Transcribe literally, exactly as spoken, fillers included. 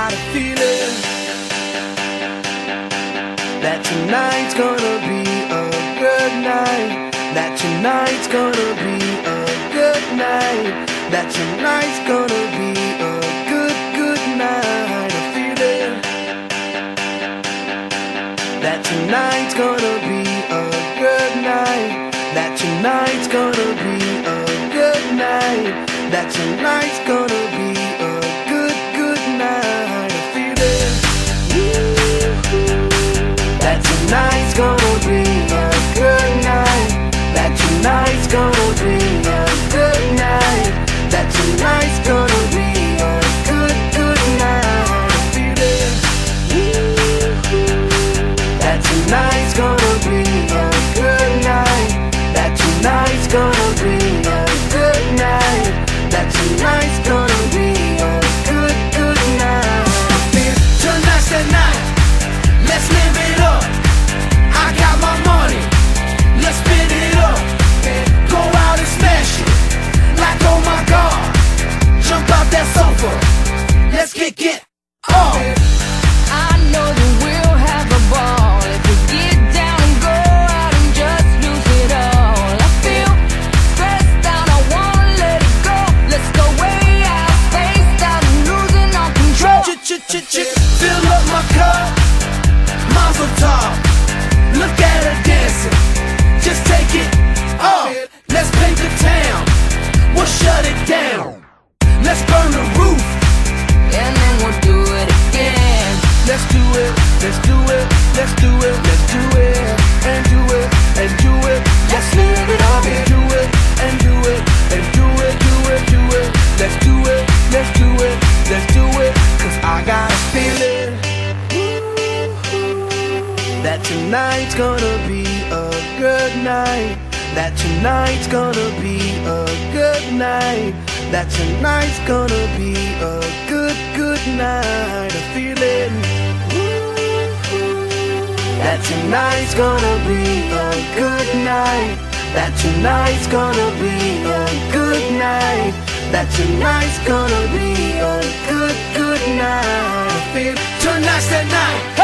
got a feeling that tonight's gonna be a good night. That tonight's gonna be a good night. That tonight's gonna be a good, good night. A feeling that tonight's gonna be a good night. That tonight's gonna be a good night. That tonight's gonna be a good, good night. A feeling that tonight's gonna be a good night. That tonight's gonna be a good night. That tonight's gonna be a good, good night. A feeling that tonight's gonna be a good night. That tonight's gonna be a good night. That tonight's gonna be a good, good night. I feel tonight's the night. Let's live it up. I got my money. Let's spin it up. Go out and smash it. Like oh my God. Jump out that sofa. Let's kick it off. I know that we'll have a ball if we get down and go out and just lose it all. I feel stressed out, I wanna let it go. Let's go way out, spaced out and losing all control. Ch-ch-ch-ch, fill up my cup, Mazel tov. Look at her dancing, just take it off. Let's paint the town, we'll shut it down. Let's burn the roof, And then we'll do it again. let's do it, let's do it, let's do it, let's do it, and do it, and do it. Let's live it up and do it, and do it, and do it, do it, do it. Let's do it, let's do it, let's do it. Cause I got a feeling that tonight's gonna be a good night. That tonight's gonna be a good night. That tonight's gonna be a good, good night. A feeling that tonight's gonna be a good night. That tonight's gonna be a good night. That tonight's gonna be a good, good night. I feel tonight's the night.